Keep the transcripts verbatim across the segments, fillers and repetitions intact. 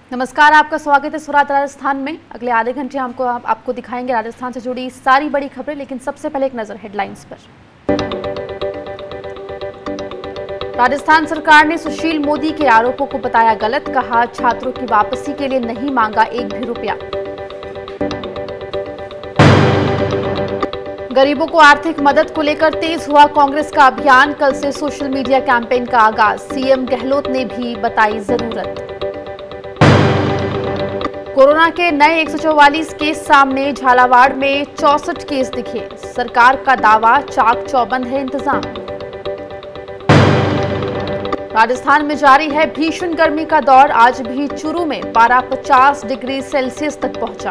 नमस्कार, आपका स्वागत है स्वराज राजस्थान में। अगले आधे घंटे हमको आप, आपको दिखाएंगे राजस्थान से जुड़ी सारी बड़ी खबरें, लेकिन सबसे पहले एक नजर हेडलाइंस पर। राजस्थान सरकार ने सुशील मोदी के आरोपों को बताया गलत, कहा छात्रों की वापसी के लिए नहीं मांगा एक भी रुपया। गरीबों को आर्थिक मदद को लेकर तेज हुआ कांग्रेस का अभियान, कल से सोशल मीडिया कैंपेन का आगाज, सीएम गहलोत ने भी बताई जरूरत। कोरोना के नए एक सौ चौवालीस केस सामने, झालावाड़ में चौसठ केस दिखे, सरकार का दावा चाक चौबंद है इंतजाम। राजस्थान में जारी है भीषण गर्मी का दौर, आज भी चूरू में पारा पचास डिग्री सेल्सियस तक पहुंचा।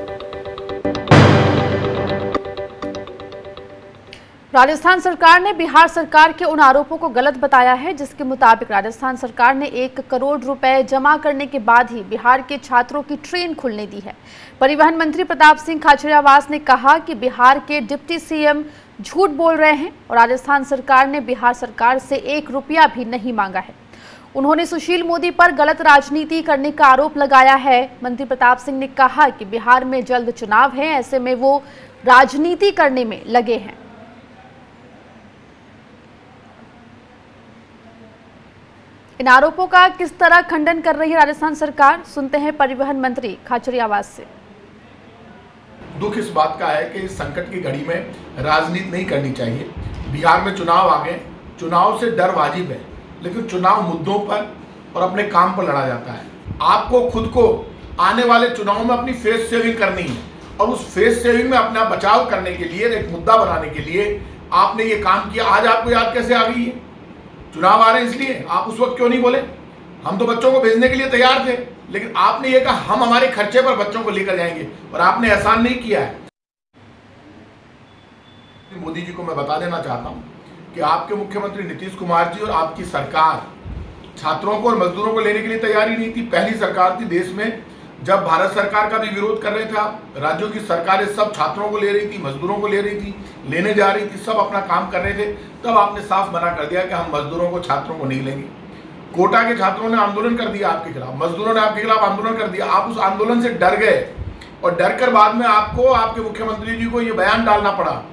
राजस्थान सरकार ने बिहार सरकार के उन आरोपों को गलत बताया है जिसके मुताबिक राजस्थान सरकार ने एक करोड़ रुपए जमा करने के बाद ही बिहार के छात्रों की ट्रेन खुलने दी है। परिवहन मंत्री प्रताप सिंह खाचरियावास ने कहा कि बिहार के डिप्टी सीएम झूठ बोल रहे हैं और राजस्थान सरकार ने बिहार सरकार से एक रुपया भी नहीं मांगा है। उन्होंने सुशील मोदी पर गलत राजनीति करने का आरोप लगाया है। मंत्री प्रताप सिंह ने कहा कि बिहार में जल्द चुनाव है, ऐसे में वो राजनीति करने में लगे हैं। इन आरोपों का किस तरह खंडन कर रही है राजस्थान सरकार, सुनते हैं परिवहन मंत्री खाचरियावास से। दुख इस बात का है कि इस संकट की घड़ी में राजनीति नहीं करनी चाहिए। बिहार में चुनाव आ गए, चुनाव से डर वाजिब है, लेकिन चुनाव मुद्दों पर और अपने काम पर लड़ा जाता है। आपको खुद को आने वाले चुनाव में अपनी फेस सेविंग करनी है और उस फेस सेविंग में अपना बचाव करने के लिए, एक मुद्दा बनाने के लिए आपने ये काम किया। आज आपको याद कैसे आ गई है? चुनाव आ रहे हैं इसलिए। आप उस वक्त क्यों नहीं बोले? हम तो बच्चों को भेजने के लिए तैयार थे, लेकिन आपने ये कहा हम हमारे खर्चे पर बच्चों को लेकर जाएंगे, और आपने एहसान नहीं किया है। मोदी जी को मैं बता देना चाहता हूं कि आपके मुख्यमंत्री नीतीश कुमार जी और आपकी सरकार छात्रों को और मजदूरों को लेने के लिए तैयार ही नहीं थी। पहली सरकार थी देश में जब भारत सरकार का भी विरोध कर रहे थे आप। राज्यों की सरकारें सब छात्रों को ले रही थी, मजदूरों को ले रही थी, लेने जा रही थी, सब अपना काम कर रहे थे। तब आपने साफ मना कर दिया कि हम मजदूरों को, छात्रों को नहीं लेंगे। कोटा के छात्रों ने आंदोलन कर दिया आपके खिलाफ, मजदूरों ने आपके खिलाफ आंदोलन कर दिया। आप उस आंदोलन से डर गए और डर कर बाद में आपको, आपके मुख्यमंत्री जी को ये बयान डालना पड़ा।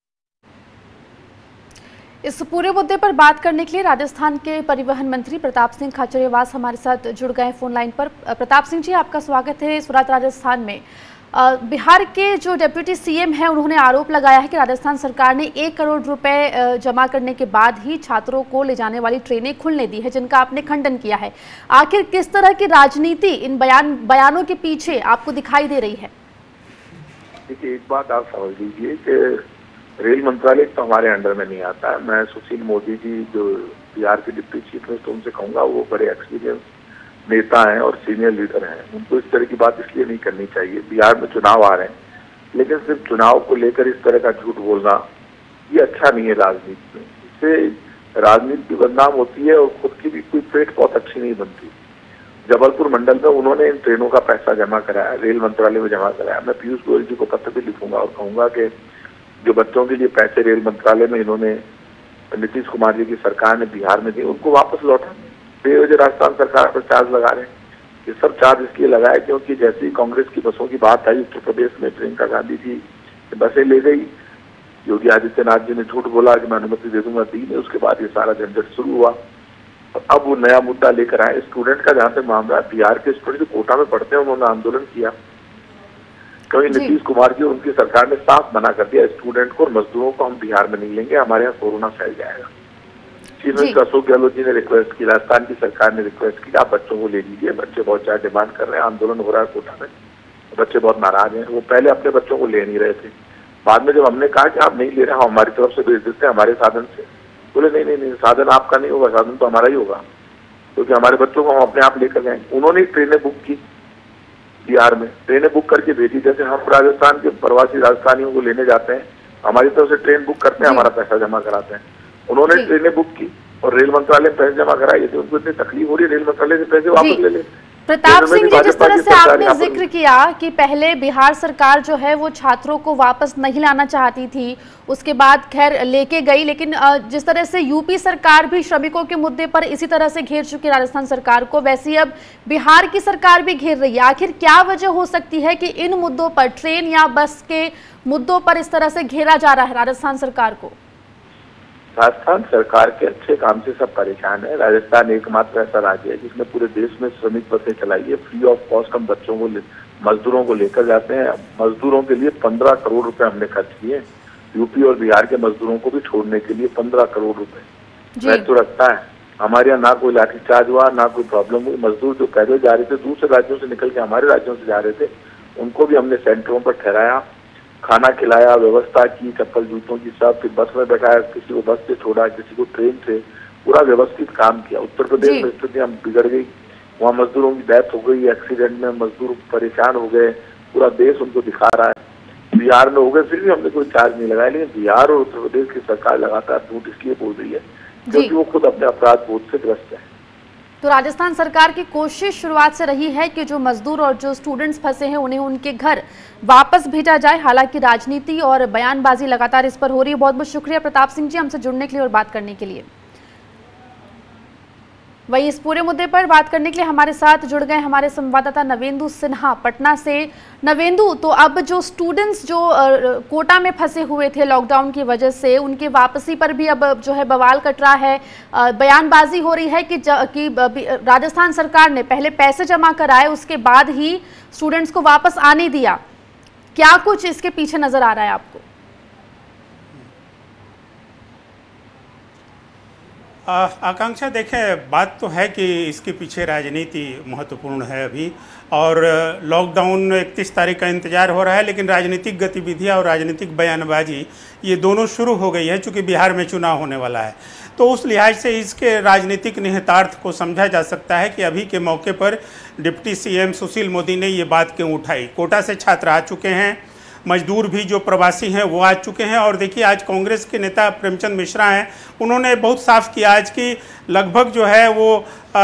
इस पूरे मुद्दे पर बात करने के लिए राजस्थान के परिवहन मंत्री प्रताप सिंह खाचरियावास हमारे साथ जुड़ गए फोन लाइन पर। प्रताप सिंह जी, आपका स्वागत है स्वराज राजस्थान में। बिहार के जो डिप्टी सीएम हैं, उन्होंने आरोप लगाया है कि राजस्थान सरकार ने एक करोड़ रुपए जमा करने के बाद ही छात्रों को ले जाने वाली ट्रेनें खुलने दी है, जिनका आपने खंडन किया है। आखिर किस तरह की राजनीति इन बयान बयानों के पीछे आपको दिखाई दे रही है? देखिए, एक बात आप समझ लीजिए कि रेल मंत्रालय तो हमारे अंडर में नहीं आता है। मैं सुशील मोदी जी जो बिहार के डिप्टी चीफ मिनिस्टर, उनसे कहूँगा वो बड़े एक्सपीरियंस नेता हैं और सीनियर लीडर हैं, उनको इस तरह की बात इसलिए नहीं करनी चाहिए। बिहार में चुनाव आ रहे हैं, लेकिन सिर्फ चुनाव को लेकर इस तरह का झूठ बोलना ये अच्छा नहीं है राजनीति में। इससे राजनीति भी बदनाम होती है और खुद की भी कोई पेट बहुत अच्छी नहीं बनती। जबलपुर मंडल में उन्होंने इन ट्रेनों का पैसा जमा कराया, रेल मंत्रालय में जमा कराया। मैं पीयूष गोयल जी को पत्र भी लिखूंगा और कहूँगा कि जो बच्चों के लिए पैसे रेल मंत्रालय में इन्होंने नीतीश कुमार जी की सरकार ने बिहार में दिए, उनको वापस लौटा। बेवजह राजस्थान सरकार पर चार्ज लगा रहे हैं। ये सब चार्ज इसलिए लगाए क्योंकि जैसे ही कांग्रेस की बसों की बात आई उत्तर प्रदेश में, प्रियंका गांधी जी बसें ले गई, योगी आदित्यनाथ जी ने झूठ बोला कि मैं अनुमति दे दूंगा, दी नहीं। उसके बाद ये सारा झंझट शुरू हुआ और अब वो नया मुद्दा लेकर आए। स्टूडेंट का जहाँ तक मामला, बिहार के स्टूडेंट जो कोटा में पढ़ते हैं उन्होंने आंदोलन किया क्योंकि नीतीश कुमार जी और उनकी सरकार ने साफ मना कर दिया स्टूडेंट को और मजदूरों को हम बिहार में नहीं लेंगे, हमारे यहाँ कोरोना फैल जाएगा। चीफ मिनिस्टर अशोक गहलोत जी ने रिक्वेस्ट की, राजस्थान की सरकार ने रिक्वेस्ट की, आप बच्चों को ले लीजिए, बच्चे बहुत ज्यादा डिमांड कर रहे हैं, आंदोलन हो रहा है कोटा में, बच्चे बहुत नाराज हैं। वो पहले अपने बच्चों को ले नहीं रहे थे। बाद में जब हमने कहा कि आप नहीं ले रहे, हम हमारी तरफ से भेज देते हैं हमारे साधन से, बोले नहीं नहीं नहीं, साधन आपका नहीं होगा, साधन तो हमारा ही होगा, क्योंकि हमारे बच्चों को हम अपने आप लेकर जाएंगे। उन्होंने ट्रेनें बुक की बिहार में, ट्रेनें बुक करके भेजी। जैसे हम राजस्थान के प्रवासी राजस्थानियों को लेने जाते हैं, हमारी तरफ से ट्रेन बुक करते हैं, हमारा पैसा जमा कराते हैं। उन्होंने ट्रेनें बुक की और रेल मंत्रालय में पैसे जमा कराए थे। उनको इतनी तकलीफ हो रही है, रेल मंत्रालय से पैसे वापस ले ले। प्रताप सिंह जी, जिस तरह से आपने जिक्र किया कि पहले बिहार सरकार जो है वो छात्रों को वापस नहीं लाना चाहती थी, उसके बाद खैर लेके गई, लेकिन जिस तरह से यूपी सरकार भी श्रमिकों के मुद्दे पर इसी तरह से घेर चुकी राजस्थान सरकार को, वैसे अब बिहार की सरकार भी घेर रही है। आखिर क्या वजह हो सकती है कि इन मुद्दों पर, ट्रेन या बस के मुद्दों पर इस तरह से घेरा जा रहा है राजस्थान सरकार को? राजस्थान सरकार के अच्छे काम से सब परेशान है। राजस्थान एकमात्र ऐसा राज्य है जिसने पूरे देश में श्रमिक बसें चलाई है। फ्री ऑफ कॉस्ट हम बच्चों को, मजदूरों को लेकर जाते हैं। मजदूरों के लिए पंद्रह करोड़ रुपए हमने खर्च किए। यूपी और बिहार के मजदूरों को भी छोड़ने के लिए पंद्रह करोड़ रुपए मैं तो रखता है। हमारे यहाँ ना कोई लाठीचार्ज हुआ, ना कोई प्रॉब्लम हुई। मजदूर जो पैदल जा रहे थे, दूसरे राज्यों से निकल के हमारे राज्यों से जा रहे थे, उनको भी हमने सेंटरों पर ठहराया, खाना खिलाया, व्यवस्था की, चप्पल जूतों की सब, फिर बस में बैठाया, किसी को बस से छोड़ा, किसी को ट्रेन से, पूरा व्यवस्थित काम किया। उत्तर प्रदेश में स्थिति हम बिगड़ गई, वहाँ मजदूरों की डेथ हो गई, एक्सीडेंट में मजदूर परेशान हो गए, पूरा देश उनको दिखा रहा है। बिहार में हो गए, फिर भी हमने कोई चार्ज नहीं लगाया। लेकिन बिहार और उत्तर प्रदेश की सरकार लगातार झूठ इसलिए बोल रही है क्योंकि वो खुद अपने अपराध बोध से ग्रस्त है। तो राजस्थान सरकार की कोशिश शुरुआत से रही है कि जो मजदूर और जो स्टूडेंट्स फंसे हैं उन्हें उनके घर वापस भेजा जाए। हालांकि राजनीति और बयानबाजी लगातार इस पर हो रही है। बहुत बहुत शुक्रिया प्रताप सिंह जी हमसे जुड़ने के लिए और बात करने के लिए। वही इस पूरे मुद्दे पर बात करने के लिए हमारे साथ जुड़ गए हमारे संवाददाता नवेंदु सिन्हा पटना से। नवेंदु, तो अब जो स्टूडेंट्स जो कोटा में फंसे हुए थे लॉकडाउन की वजह से, उनके वापसी पर भी अब जो है बवाल कट रहा है। बयानबाजी हो रही है कि, कि राजस्थान सरकार ने पहले पैसे जमा कराए, उसके बाद ही स्टूडेंट्स को वापस आने दिया। क्या कुछ इसके पीछे नजर आ रहा है आपको? आकांक्षा, देखें, बात तो है कि इसके पीछे राजनीति महत्वपूर्ण है अभी, और लॉकडाउन इकतीस तारीख का इंतज़ार हो रहा है, लेकिन राजनीतिक गतिविधियां और राजनीतिक बयानबाजी ये दोनों शुरू हो गई है चूँकि बिहार में चुनाव होने वाला है। तो उस लिहाज से इसके राजनीतिक निहितार्थ को समझा जा सकता है कि अभी के मौके पर डिप्टी सीएम सुशील मोदी ने ये बात क्यों उठाई। कोटा से छात्र आ चुके हैं, मजदूर भी जो प्रवासी हैं वो आ चुके हैं, और देखिए आज कांग्रेस के नेता प्रेमचंद मिश्रा हैं, उन्होंने बहुत साफ किया आज कि लगभग जो है वो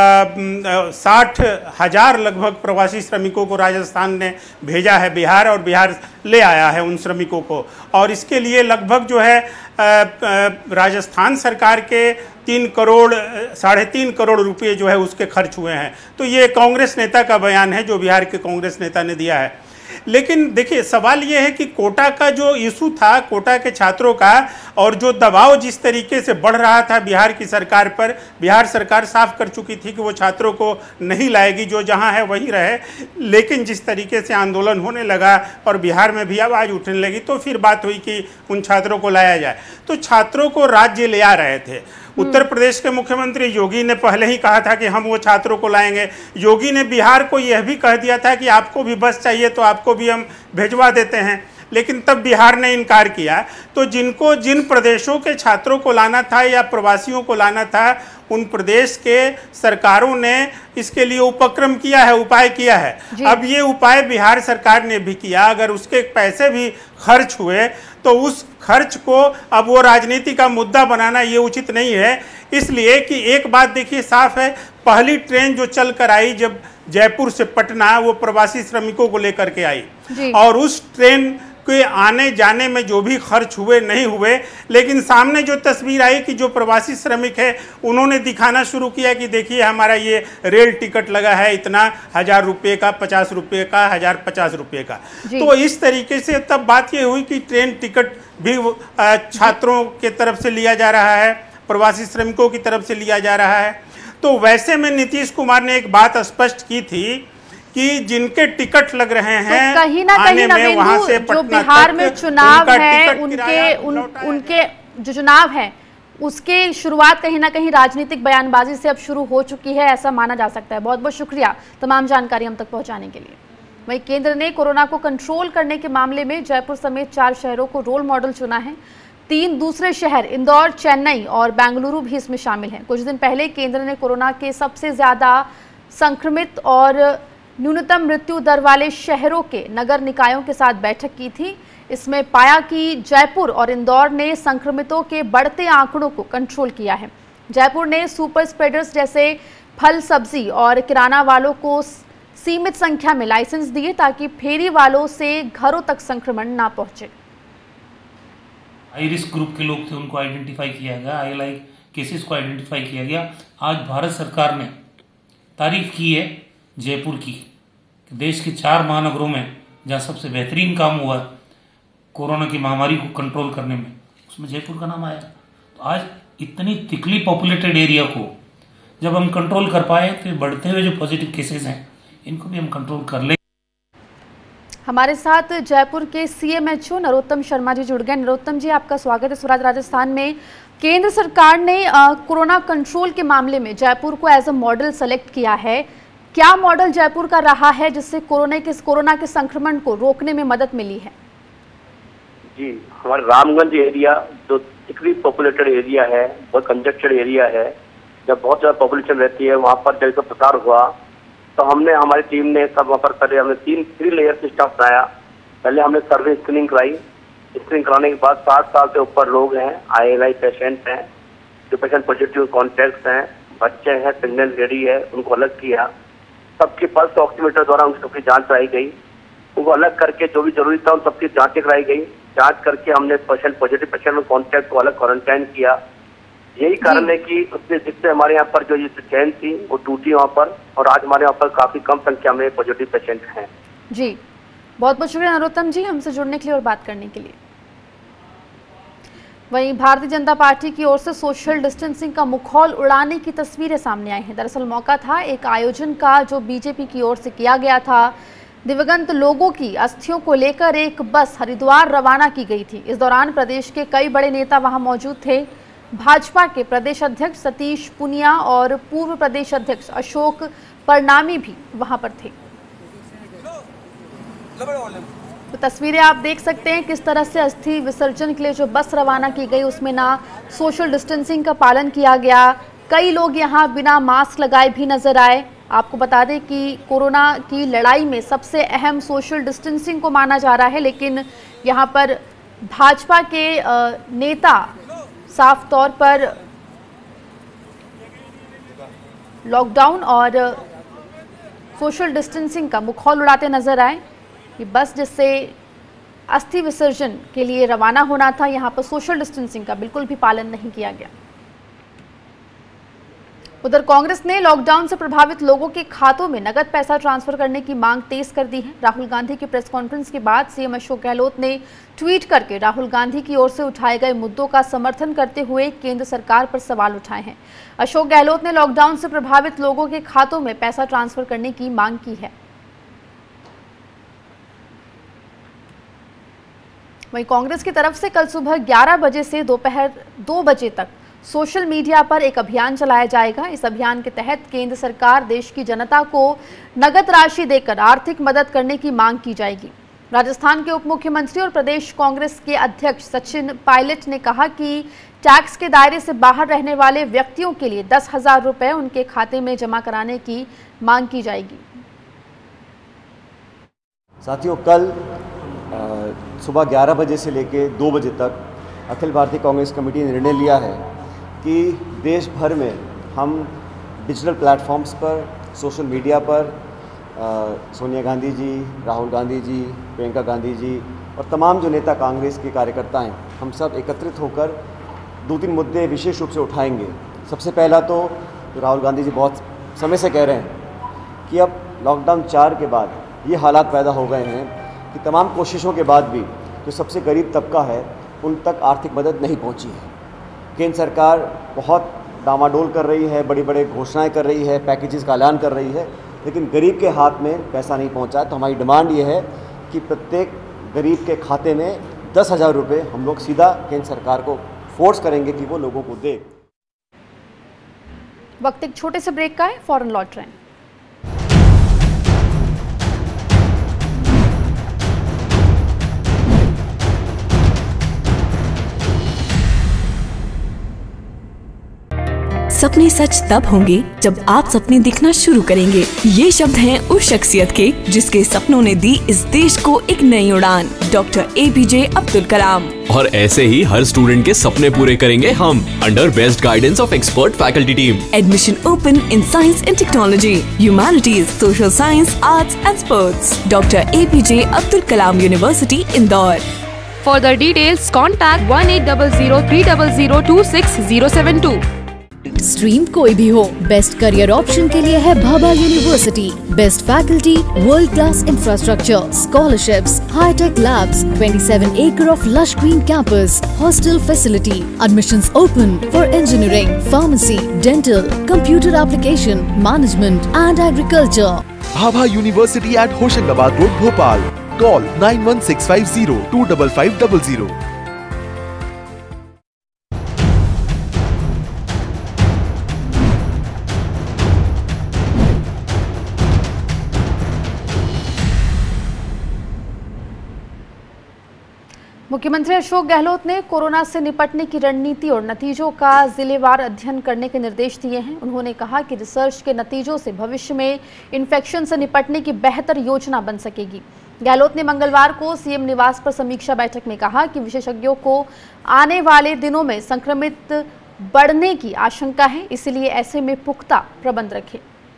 साठ हजार लगभग प्रवासी श्रमिकों को राजस्थान ने भेजा है बिहार, और बिहार ले आया है उन श्रमिकों को। और इसके लिए लगभग जो है आ, आ, राजस्थान सरकार के तीन करोड़ साढ़े तीन करोड़ रुपये जो है उसके खर्च हुए हैं। तो ये कांग्रेस नेता का बयान है जो बिहार के कांग्रेस नेता ने दिया है। लेकिन देखिए, सवाल ये है कि कोटा का जो इशू था, कोटा के छात्रों का, और जो दबाव जिस तरीके से बढ़ रहा था बिहार की सरकार पर, बिहार सरकार साफ कर चुकी थी कि वो छात्रों को नहीं लाएगी, जो जहां है वहीं रहे। लेकिन जिस तरीके से आंदोलन होने लगा और बिहार में भी आवाज़ उठने लगी, तो फिर बात हुई कि उन छात्रों को लाया जाए। तो छात्रों को राज्य ले आ रहे थे। उत्तर प्रदेश के मुख्यमंत्री योगी ने पहले ही कहा था कि हम वो छात्रों को लाएंगे। योगी ने बिहार को यह भी कह दिया था कि आपको भी बस चाहिए तो आपको भी हम भिजवा देते हैं, लेकिन तब बिहार ने इनकार किया। तो जिनको जिन प्रदेशों के छात्रों को लाना था या प्रवासियों को लाना था, उन प्रदेश के सरकारों ने इसके लिए उपक्रम किया है, उपाय किया है। अब ये उपाय बिहार सरकार ने भी किया। अगर उसके पैसे भी खर्च हुए तो उस खर्च को अब वो राजनीति का मुद्दा बनाना ये उचित नहीं है। इसलिए कि एक बात देखिए साफ है, पहली ट्रेन जो चल कर आई जब जयपुर से पटना, वो प्रवासी श्रमिकों को लेकर के आई, और उस ट्रेन के आने जाने में जो भी खर्च हुए नहीं हुए, लेकिन सामने जो तस्वीर आई कि जो प्रवासी श्रमिक है उन्होंने दिखाना शुरू किया कि देखिए हमारा ये रेल टिकट लगा है इतना, हजार रुपये का, पचास रुपये का, हजार पचास रुपये का। तो इस तरीके से तब बात ये हुई कि ट्रेन टिकट भी छात्रों के तरफ से लिया जा रहा है, प्रवासी श्रमिकों की तरफ से लिया जा रहा है। तो वैसे में नीतीश कुमार ने एक बात स्पष्ट की थी कि जिनके टिकट लग रहे हैं, तो कहीं ना कहीं नवेंदु, जो बिहार में चुनाव है, उनके उन, उनके जो चुनाव है उसके शुरुआत कहीं ना कहीं राजनीतिक बयानबाजी से अब शुरू हो चुकी है, ऐसा माना जा सकता है। बहुत बहुत शुक्रिया तमाम जानकारी हम तक पहुंचाने के लिए। वहीं केंद्र ने कोरोना को कंट्रोल करने के मामले में जयपुर समेत चार शहरों को रोल मॉडल चुना है। तीन दूसरे शहर इंदौर, चेन्नई और बेंगलुरु भी इसमें शामिल हैं। कुछ दिन पहले केंद्र ने कोरोना के सबसे ज्यादा संक्रमित और न्यूनतम मृत्यु दर वाले शहरों के नगर निकायों के साथ बैठक की थी। इसमें पाया कि जयपुर और इंदौर ने संक्रमितों के बढ़ते आंकड़ों को कंट्रोल किया है। जयपुर ने सुपर स्प्रेडर्स जैसे फल, सब्जी और किराना वालों को सीमित संख्या में लाइसेंस दिए ताकि फेरी वालों से घरों तक संक्रमण ना पहुंचे। हाई रिस्क ग्रुप के लोग थे, उनको आइडेंटिफाई किया गया, आई एल आई केसेस को आइडेंटिफाई किया गया। आज भारत सरकार ने तारीफ की है जयपुर की, देश के चार महानगरों में जहाँ सबसे बेहतरीन काम हुआ है कोरोना की महामारी को कंट्रोल करने में, उसमें जयपुर का नाम आया। तो आज इतनी थिकली पॉपुलेटेड एरिया को जब हम कंट्रोल कर पाए, तो बढ़ते हुए जो पॉजिटिव केसेस हैं इनको भी हम कंट्रोल कर ले। हमारे साथ जयपुर के C M H O Narottam Sharma ji जुड़ गए। नरोत्तम जी, आपका स्वागत है। स्वराज राजस्थान में केंद्र सरकार ने कोरोना कंट्रोल के मामले में जयपुर को एज अ मॉडल सेलेक्ट किया है। क्या मॉडल जयपुर का रहा है जिससे कोरोना के कोरोना के संक्रमण को रोकने में मदद मिली है? जी, हमारे रामगंज एरिया जो थिकली पॉपुलेटेड एरिया है, बहुत कंजेस्टेड एरिया है, जब बहुत ज़्यादा पॉपुलेशन रहती है, वहाँ पर जब प्रसार हुआ तो हमने हमारी टीम ने सब वहाँ पर करे, हमने तीन थ्री लेयर सिस्टम बनाया। पहले हमने सर्वे स्क्रीनिंग कराई, स्क्रीनिंग कराने के बाद साठ साल से ऊपर लोग हैं, आई एल आई पेशेंट हैं, जो पेशेंट पॉजिटिव कॉन्टैक्ट्स हैं, बच्चे हैं, प्रेगनेंट लेडी है, उनको अलग किया। सबके पल्स ऑक्सीमीटर द्वारा उनकी सबकी जाँच कराई गई, उनको अलग करके जो भी जरूरी था उन सबकी जाँचें कराई गई। जांच करके हमने पेशेंट पॉजिटिव पेशेंट में कॉन्टैक्ट को अलग क्वारंटाइन किया। यही कारण है कि उससे जिससे हमारे यहाँ पर जो ये चैन थी वो टूटी वहाँ पर, और आज हमारे यहाँ पर काफी कम संख्या में पॉजिटिव पेशेंट हैं। जी, बहुत बहुत शुक्रिया नरोत्तम जी हमसे जुड़ने के लिए और बात करने के लिए। वहीं भारतीय जनता पार्टी की ओर से सोशल डिस्टेंसिंग का मुखौल उड़ाने की तस्वीरें सामने आई हैं। दरअसल मौका था एक आयोजन का जो बीजेपी की ओर से किया गया था। दिवंगत लोगों की अस्थियों को लेकर एक बस हरिद्वार रवाना की गई थी। इस दौरान प्रदेश के कई बड़े नेता वहां मौजूद थे। भाजपा के प्रदेश अध्यक्ष सतीश पुनिया और पूर्व प्रदेश अध्यक्ष अशोक परनामी भी वहां पर थे। तो तस्वीरें आप देख सकते हैं किस तरह से अस्थि विसर्जन के लिए जो बस रवाना की गई उसमें ना सोशल डिस्टेंसिंग का पालन किया गया। कई लोग यहाँ बिना मास्क लगाए भी नजर आए। आपको बता दें कि कोरोना की लड़ाई में सबसे अहम सोशल डिस्टेंसिंग को माना जा रहा है, लेकिन यहाँ पर भाजपा के नेता साफ तौर पर लॉकडाउन और सोशल डिस्टेंसिंग का मुखौल उड़ाते नजर आए। ये बस जिससे अस्थि विसर्जन के लिए रवाना होना था, यहाँ पर सोशल डिस्टेंसिंग का बिल्कुल भी पालन नहीं किया गया। उधर कांग्रेस ने लॉकडाउन से प्रभावित लोगों के खातों में नगद पैसा ट्रांसफर करने की मांग तेज कर दी है। राहुल गांधी की प्रेस कॉन्फ्रेंस के बाद सीएम अशोक गहलोत ने ट्वीट करके राहुल गांधी की ओर से उठाए गए मुद्दों का समर्थन करते हुए केंद्र सरकार पर सवाल उठाए हैं। अशोक गहलोत ने लॉकडाउन से प्रभावित लोगों के खातों में पैसा ट्रांसफर करने की मांग की है। वहीं कांग्रेस की तरफ से कल सुबह ग्यारह बजे से दोपहर दो बजे तक सोशल मीडिया पर एक अभियान चलाया जाएगा। इस अभियान के तहत केंद्र सरकार देश की जनता को नगद राशि देकर आर्थिक मदद करने की मांग की जाएगी। राजस्थान के उप मुख्यमंत्री और प्रदेश कांग्रेस के अध्यक्ष सचिन पायलट ने कहा कि टैक्स के दायरे से बाहर रहने वाले व्यक्तियों के लिए दस हजार रुपए उनके खाते में जमा कराने की मांग की जाएगी। साथियों, कल सुबह ग्यारह बजे से लेकर दो बजे तक अखिल भारतीय कांग्रेस कमेटी ने निर्णय लिया है कि देश भर में हम डिजिटल प्लेटफॉर्म्स पर, सोशल मीडिया पर आ, सोनिया गांधी जी, राहुल गांधी जी, प्रियंका गांधी जी और तमाम जो नेता कांग्रेस के कार्यकर्ता हैं, हम सब एकत्रित होकर दो तीन मुद्दे विशेष रूप से उठाएंगे। सबसे पहला तो राहुल गांधी जी बहुत समय से कह रहे हैं कि अब लॉकडाउन चार के बाद ये हालात पैदा हो गए हैं कि तमाम कोशिशों के बाद भी जो सबसे गरीब तबका है उन तक आर्थिक मदद नहीं पहुंची है। केंद्र सरकार बहुत डामाडोल कर रही है, बड़ी बड़ी घोषणाएं कर रही है, पैकेजेस का ऐलान कर रही है, लेकिन गरीब के हाथ में पैसा नहीं पहुंचा। तो हमारी डिमांड ये है कि प्रत्येक गरीब के खाते में दस हज़ार रुपये हम लोग सीधा केंद्र सरकार को फोर्स करेंगे कि वो लोगों को दे। वक्त एक छोटे से ब्रेक का है, फौरन लौट रहे हैं। सपने सच तब होंगे जब आप सपने दिखना शुरू करेंगे। ये शब्द हैं उस शख्सियत के जिसके सपनों ने दी इस देश को एक नई उड़ान, doctor A P J Abdul Kalam. और ऐसे ही हर स्टूडेंट के सपने पूरे करेंगे हम, under best guidance of expert faculty team. Admission open in science and technology, humanities, social science, arts and sports. Doctor A P J Abdul Kalam university, Indore. For the details, contact one eight zero zero three zero zero two six zero seven two. Stream कोई भी हो, best career option के लिए है Bhabha university. Best faculty, world class infrastructure, scholarships, hitech labs, twenty-seven acre of lush green campus, hostel facility. Admissions open for engineering, pharmacy, dental, computer application, management and agriculture. Bhabha university at Hoshangabad road, Bhopal. Call nine one six five zero two five five zero zero. मुख्यमंत्री अशोक गहलोत ने corona से निपटने की रणनीति और नतीजों का जिलेवार अध्ययन करने के निर्देश दिए हैं। उन्होंने कहा कि रिसर्च के नतीजों से भविष्य में इन्फेक्शन से निपटने की बेहतर योजना बन सकेगी। गहलोत ने मंगलवार को सीएम निवास पर समीक्षा बैठक में कहा कि विशेषज्ञों को आने वाले दिनों में संक्रमित बढ़ने की आशंका है, इसलिए ऐसे में पुख्ता प्रबंध रखें।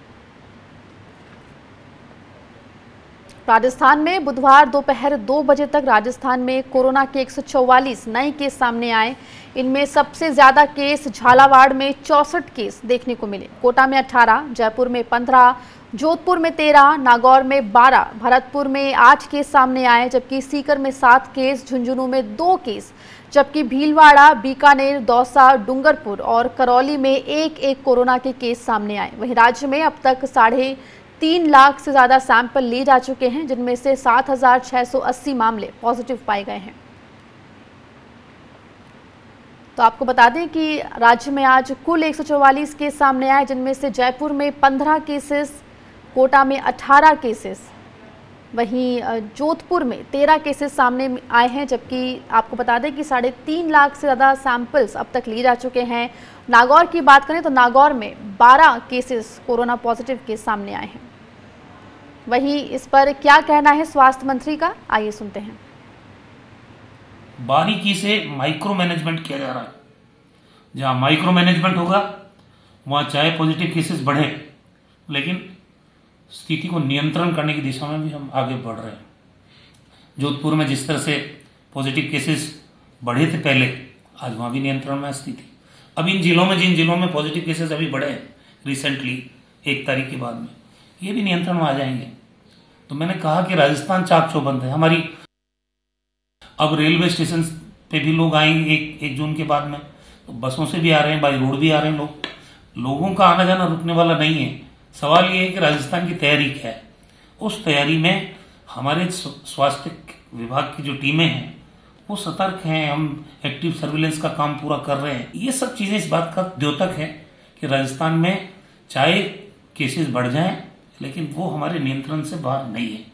राजस्थान में बुधवार दोपहर दो बजे तक राजस्थान में कोरोना के एक सौ चौवालीस नए केस सामने आए। इनमें सबसे ज्यादा केस झालावाड़ में चौसठ केस देखने को मिले। कोटा में अठारह, जयपुर में पंद्रह, जोधपुर में तेरह, नागौर में बारह, भरतपुर में आठ केस सामने आए, जबकि सीकर में सात केस, झुंझुनू में दो केस, जबकि भीलवाड़ा, बीकानेर, दौसा, डूंगरपुर और करौली में एक एक कोरोना के केस सामने आए। वहीं राज्य में अब तक साढ़े तीन लाख से ज्यादा सैंपल लिए जा चुके हैं, जिनमें से सात हजार छह सौ अस्सी मामले पॉजिटिव पाए गए हैं। तो आपको बता दें कि राज्य में आज कुल एक सौ चौवालीस केस सामने आए, जिनमें से जयपुर में पंद्रह केसेस, कोटा में अठारह केसेस, वहीं जोधपुर में तेरह केसेस सामने आए हैं, जबकि आपको बता दें कि साढ़े तीन लाख से ज़्यादा सैंपल्स अब तक लिए जा चुके हैं। नागौर की बात करें तो नागौर में बारह केसेस कोरोना पॉजिटिव के सामने आए हैं। वहीं इस पर क्या कहना है स्वास्थ्य मंत्री का, आइए सुनते हैं। बारीकी से माइक्रो मैनेजमेंट किया जा रहा है। जहां माइक्रो मैनेजमेंट होगा वहां चाहे पॉजिटिव केसेस बढ़े, लेकिन स्थिति को नियंत्रण करने की दिशा में भी हम आगे बढ़ रहे हैं। जोधपुर में जिस तरह से पॉजिटिव केसेस बढ़े थे पहले, आज वहां भी नियंत्रण में है स्थिति। अब इन जिलों में, जिन जिलों में पॉजिटिव केसेस अभी बढ़े हैं रिसेंटली एक तारीख के बाद में, ये भी नियंत्रण में आ जाएंगे। तो मैंने कहा कि राजस्थान चाक चौबंद है हमारी। अब रेलवे स्टेशन पे भी लोग आएंगे एक एक जून के बाद में, तो बसों से भी आ रहे हैं, बाई रोड भी आ रहे हैं लोग। लोगों का आना जाना रुकने वाला नहीं है। सवाल ये है कि राजस्थान की तैयारी क्या है। उस तैयारी में हमारे स्वास्थ्य विभाग की जो टीमें हैं वो सतर्क हैं। हम एक्टिव सर्विलेंस का काम पूरा कर रहे हैं। ये सब चीजें इस बात का द्योतक है कि राजस्थान में चाहे केसेस बढ़ जाएं, लेकिन वो हमारे नियंत्रण से बाहर नहीं है।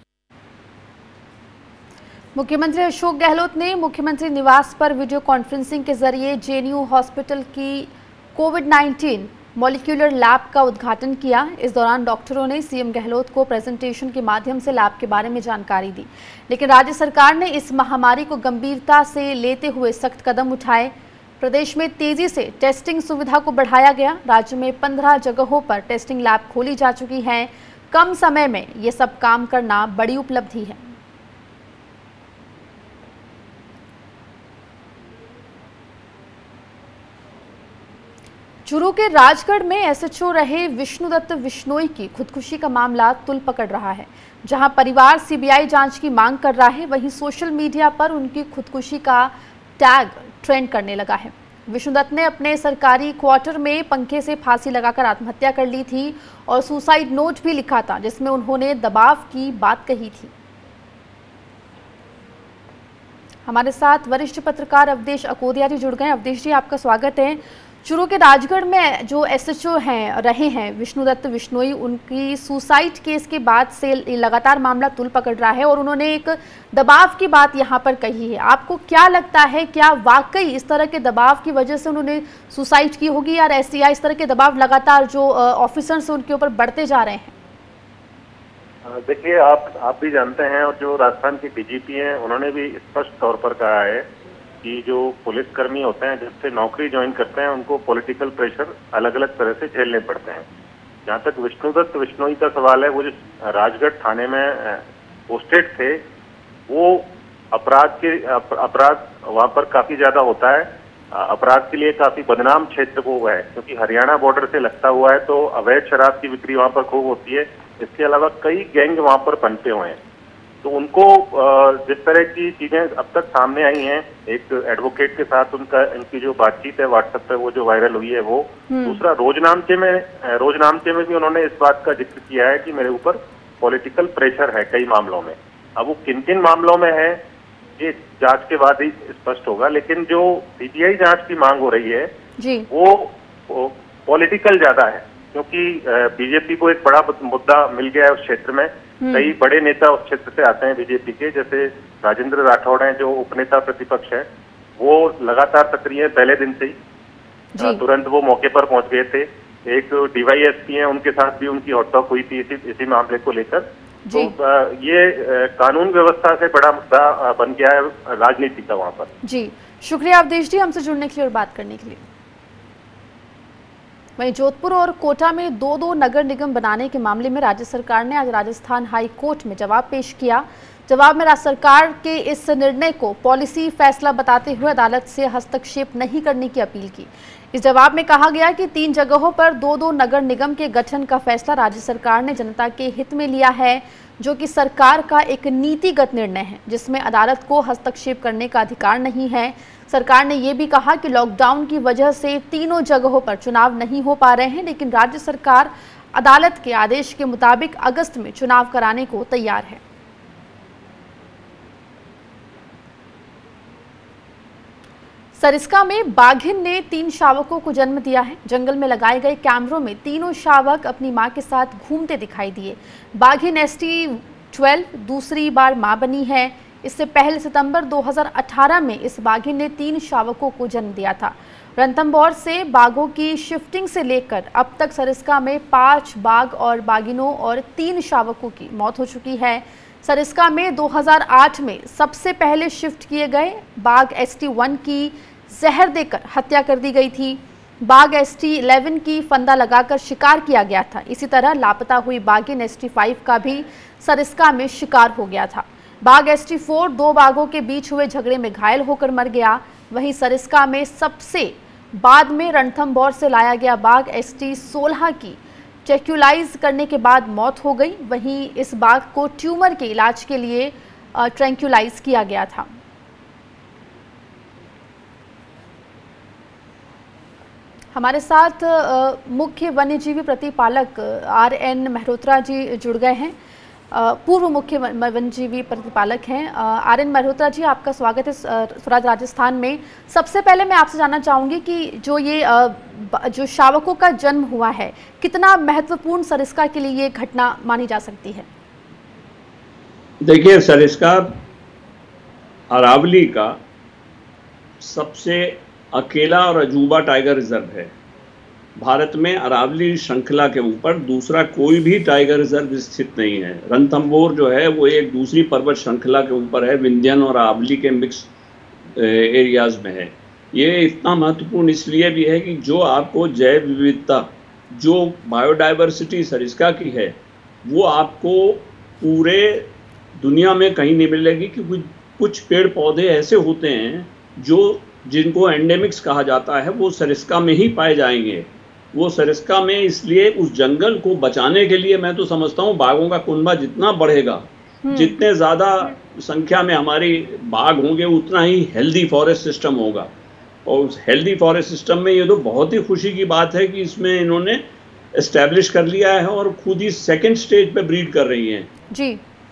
मुख्यमंत्री अशोक गहलोत ने मुख्यमंत्री निवास पर वीडियो कॉन्फ्रेंसिंग के जरिए जेएनयू हॉस्पिटल की कोविड नाइन्टीन मॉलिक्यूलर लैब का उद्घाटन किया। इस दौरान डॉक्टरों ने सीएम गहलोत को प्रेजेंटेशन के माध्यम से लैब के बारे में जानकारी दी, लेकिन राज्य सरकार ने इस महामारी को गंभीरता से लेते हुए सख्त कदम उठाए। प्रदेश में तेजी से टेस्टिंग सुविधा को बढ़ाया गया। राज्य में पंद्रह जगहों पर टेस्टिंग लैब खोली जा चुकी हैं। कम समय में ये सब काम करना बड़ी उपलब्धि है। चूरू के राजगढ़ में एसएचओ रहे विष्णुदत्त बिश्नोई की खुदकुशी का मामला तुल पकड़ रहा है। जहां परिवार सीबीआई जांच की मांग कर रहा है, वहीं सोशल मीडिया पर उनकी खुदकुशी का टैग ट्रेंड करने लगा है। विष्णुदत्त ने अपने सरकारी क्वार्टर में पंखे से फांसी लगाकर आत्महत्या कर ली थी और सुसाइड नोट भी लिखा था, जिसमें उन्होंने दबाव की बात कही थी। हमारे साथ वरिष्ठ पत्रकार अवधेश अकोदिया जी जुड़ गए। अवधेश जी, आपका स्वागत है। चूरू के राजगढ़ में जो एसएचओ हैं रहे हैं विष्णुदत्त बिश्नोई, उनकी सुसाइड केस के बाद से लगातार मामला तूल पकड़ रहा है और उन्होंने एक दबाव की बात यहां पर कही है। आपको क्या लगता है, क्या वाकई इस तरह के दबाव की वजह से उन्होंने सुसाइड की होगी या ऐसी या इस तरह के दबाव लगातार जो ऑफिसर्स हैं उनके ऊपर बढ़ते जा रहे हैं? देखिए, आप आप भी जानते हैं और जो राजस्थान के डीजीपी हैं उन्होंने भी स्पष्ट तौर पर कहा है कि जो पुलिसकर्मी होते हैं जब से नौकरी ज्वाइन करते हैं उनको पॉलिटिकल प्रेशर अलग अलग तरह से झेलने पड़ते हैं। जहाँ तक विष्णुदत्त बिश्नोई का सवाल है, वो जो राजगढ़ थाने में पोस्टेड थे, वो अपराध के अपराध वहाँ पर काफी ज्यादा होता है, अपराध के लिए काफी बदनाम क्षेत्र वो है, क्योंकि हरियाणा बॉर्डर से लगता हुआ है तो अवैध शराब की बिक्री वहाँ पर खूब होती है। इसके अलावा कई गैंग वहाँ पर पनपे हुए हैं। तो उनको जिस तरह की चीजें अब तक सामने आई हैं, एक एडवोकेट के साथ उनका इनकी जो बातचीत है व्हाट्सएप पे वो जो वायरल हुई है वो, दूसरा रोजनामचे में रोजनामचे में भी उन्होंने इस बात का जिक्र किया है कि मेरे ऊपर पॉलिटिकल प्रेशर है कई मामलों में। अब वो किन किन मामलों में है ये जांच के बाद ही स्पष्ट होगा, लेकिन जो सीबीआई जांच की मांग हो रही है जी। वो, वो पॉलिटिकल ज्यादा है, क्योंकि बीजेपी को एक बड़ा मुद्दा मिल गया है उस क्षेत्र में। कई बड़े नेता उस क्षेत्र से आते हैं बीजेपी के, जैसे राजेंद्र राठौड़ हैं जो उपनेता प्रतिपक्ष है, वो लगातार सक्रिय है पहले दिन से ही, तुरंत वो मौके पर पहुंच गए थे। एक डीवाईएसपी हैं, उनके साथ भी उनकी हॉटटॉक हुई थी इसी इसी मामले को लेकर। तो ये कानून व्यवस्था से बड़ा मुद्दा बन गया है राजनीति का वहाँ पर। जी, शुक्रिया अवधेश जी हमसे जुड़ने के लिए और बात करने के लिए। वहीं जोधपुर और कोटा में दो दो नगर निगम बनाने के मामले में राज्य सरकार ने आज राजस्थान हाई कोर्ट में जवाब पेश किया। जवाब में राज्य सरकार के इस निर्णय को पॉलिसी फैसला बताते हुए अदालत से हस्तक्षेप नहीं करने की अपील की। इस जवाब में कहा गया कि तीन जगहों पर दो दो नगर निगम के गठन का फैसला राज्य सरकार ने जनता के हित में लिया है, जो कि सरकार का एक नीतिगत निर्णय है जिसमें अदालत को हस्तक्षेप करने का अधिकार नहीं है। सरकार ने यह भी कहा कि लॉकडाउन की वजह से तीनों जगहों पर चुनाव नहीं हो पा रहे हैं, लेकिन राज्य सरकार अदालत के आदेश के मुताबिक अगस्त में चुनाव कराने को तैयार है। सरिस्का में बाघिन ने तीन शावकों को जन्म दिया है। जंगल में लगाए गए कैमरों में तीनों शावक अपनी मां के साथ घूमते दिखाई दिए। बाघिन एस टी ट्वेल्व दूसरी बार मां बनी है। इससे पहले सितंबर दो हज़ार अठारह में इस बाघिन ने तीन शावकों को जन्म दिया था। रणथंभौर से बाघों की शिफ्टिंग से लेकर अब तक सरिस्का में पांच बाघ और बाघिनों और तीन शावकों की मौत हो चुकी है। सरिस्का में दो हज़ार आठ में सबसे पहले शिफ्ट किए गए बाघ एस टी वन की जहर देकर हत्या कर दी गई थी। बाघ एस टी इलेवन की फंदा लगाकर शिकार किया गया था। इसी तरह लापता हुई बाघिन एस टी फाइव का भी सरिस्का में शिकार हो गया था। बाघ एस टी फोर दो बाघों के बीच हुए झगड़े में घायल होकर मर गया। वहीं सरिस्का में सबसे बाद में रणथंभौर से लाया गया बाघ एस टी सोलह की ट्रैंक्यूलाइज करने के बाद मौत हो गई। वहीं इस बाघ को ट्यूमर के इलाज के लिए ट्रैंक्यूलाइज किया गया था। हमारे साथ मुख्य वन्यजीवी प्रतिपालक आर एन मेहरोत्रा जी जुड़ गए हैं, पूर्व मुख्य वन्यजीवी प्रतिपालक हैं। आर एन मेहरोत्रा जी, आपका स्वागत है स्वराज राजस्थान में। सबसे पहले मैं आपसे जानना चाहूँगी कि जो ये जो शावकों का जन्म हुआ है, कितना महत्वपूर्ण सरिस्का के लिए ये घटना मानी जा सकती है? देखिए, सरिस्का अरावली का सबसे अकेला और अजूबा टाइगर रिजर्व है। भारत में अरावली श्रृंखला के ऊपर दूसरा कोई भी टाइगर रिजर्व स्थित नहीं है। रणथंभौर जो है वो एक दूसरी पर्वत श्रृंखला के ऊपर है, विंध्यन और अरावली के मिक्स एरियाज में है। ये इतना महत्वपूर्ण इसलिए भी है कि जो आपको जैव विविधता, जो बायोडाइवर्सिटी सरिस्का की है, वो आपको पूरे दुनिया में कहीं नहीं मिलेगी। कि कुछ कुछ पेड़ पौधे ऐसे होते हैं जो जिनको एंडेमिक्स कहा जाता है, वो सरिस्का में ही पाए जाएंगे। वो सरिस्का में इसलिए उस जंगल को बचाने के लिए मैं तो समझता हूँ बाघों का कुनबा जितना बढ़ेगा, जितने ज़्यादा संख्या में हमारी बाघ होंगे, उतना ही हेल्दी फॉरेस्ट सिस्टम होगा। और उस हेल्दी फॉरेस्ट सिस्टम में ये तो बहुत ही खुशी की बात है कि इसमें इन्होंने एस्टैब्लिश कर लिया है और खुद ही सेकेंड स्टेज पे ब्रीड कर रही हैं। जी।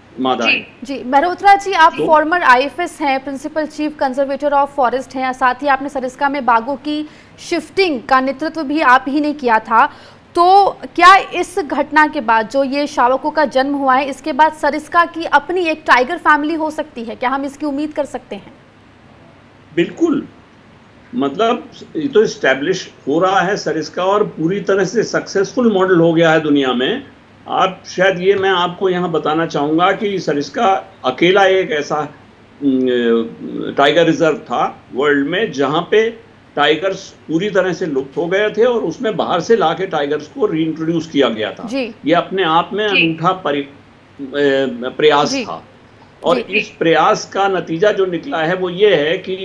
मादाएं। जी, जी मल्होत्रा जी, आप तो, फॉर्मर आईएफएस हैं, principal chief conservator of forest हैं, साथ ही आपने सरिस्का में बाघों की शिफ्टिंग का नेतृत्व भी आप ही ने किया था। तो क्या इस घटना के बाद जो ये शावकों का जन्म हुआ है, इसके बाद सरिस्का की अपनी एक टाइगर फैमिली हो सकती है? क्या हम इसकी उम्मीद कर सकते हैं? बिल्कुल, मतलब ये तो इस्टेब्लिश हो रहा है सरिस्का और पूरी तरह से सक्सेसफुल मॉडल हो गया है दुनिया में। आप शायद ये मैं आपको यहाँ बताना चाहूँगा कि सरिस्का अकेला एक ऐसा टाइगर रिजर्व था वर्ल्ड में जहाँ पे टाइगर्स पूरी तरह से लुप्त हो गए थे और उसमें बाहर से लाके टाइगर्स को रीइंट्रोड्यूस किया गया था। ये अपने आप में अनूठा प्रयास था और इस प्रयास का नतीजा जो निकला है वो ये है कि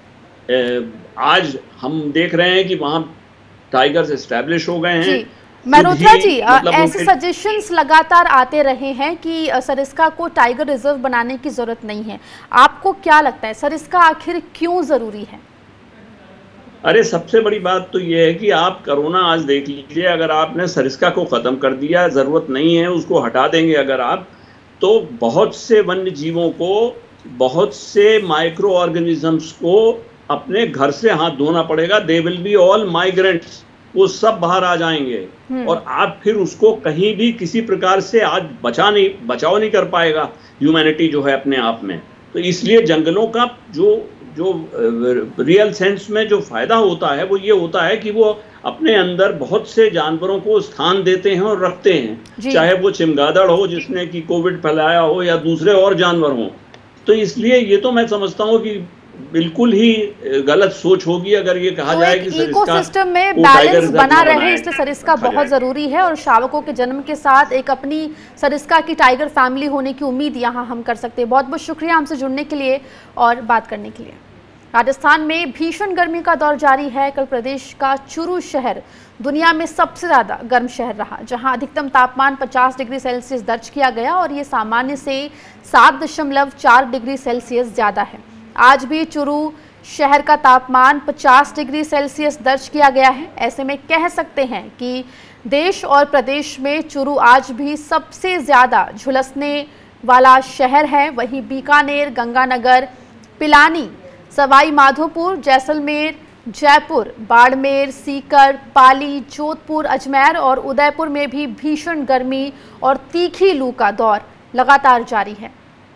आज हम देख रहे हैं कि वहाँ टाइगर्स एस्टैब्लिश हो गए हैं। मल्होत्रा जी, मतलब ऐसे सजेशंस लगातार आते रहे हैं कि सरिस्का को टाइगर रिजर्व बनाने की जरूरत नहीं है। आपको क्या लगता है सरिस्का आखिर क्यों जरूरी है? अरे सबसे बड़ी बात तो ये है कि आप कोरोना आज देख लीजिए, अगर आपने सरिस्का को ख़त्म कर दिया, ज़रूरत नहीं है, उसको हटा देंगे अगर आप, तो बहुत से वन्य जीवों को, बहुत से माइक्रो ऑर्गेनिजम्स को अपने घर से हाथ धोना पड़ेगा। They will be all migrants, वो सब बाहर आ जाएंगे और आप फिर उसको कहीं भी किसी प्रकार से आज बचा नहीं बचाव नहीं कर पाएगा ह्यूमैनिटी जो है अपने आप में। तो इसलिए जंगलों का जो जो रियल सेंस में जो फायदा होता है वो ये होता है कि वो अपने अंदर बहुत से जानवरों को स्थान देते हैं और रखते हैं, चाहे वो चमगादड़ हो जिसने कि कोविड फैलाया हो या दूसरे और जानवर हों। तो इसलिए ये तो मैं समझता हूँ कि बिल्कुल ही गलत सोच होगी अगर ये कहा तो जाए कि इकोसिस्टम में बैलेंस बना रहे, इसलिए सरिस्का बहुत जरूरी है और शावकों के जन्म के साथ एक अपनी सरिस्का की टाइगर फैमिली होने की उम्मीद यहाँ हम कर सकते हैं। बहुत बहुत शुक्रिया हमसे जुड़ने के लिए और बात करने के लिए। राजस्थान में भीषण गर्मी का दौर जारी है। कल प्रदेश का चुरू शहर दुनिया में सबसे ज़्यादा गर्म शहर रहा, जहां अधिकतम तापमान पचास डिग्री सेल्सियस दर्ज किया गया और ये सामान्य से सात दशमलव चार डिग्री सेल्सियस ज़्यादा है। आज भी चुरू शहर का तापमान पचास डिग्री सेल्सियस दर्ज किया गया है। ऐसे में कह सकते हैं कि देश और प्रदेश में चुरू आज भी सबसे ज़्यादा झुलसने वाला शहर है। वहीं बीकानेर, गंगानगर, पिलानी, सवाई माधोपुर, जैसलमेर, जयपुर, बाड़मेर, सीकर, पाली, जोधपुर, अजमेर और उदयपुर में भी भीषण गर्मी और तीखी लू का दौर लगातार जारी है।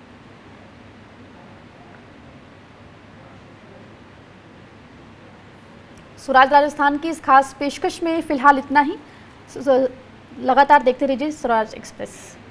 स्वराज राजस्थान की इस खास पेशकश में फिलहाल इतना ही। लगातार देखते रहिए स्वराज एक्सप्रेस।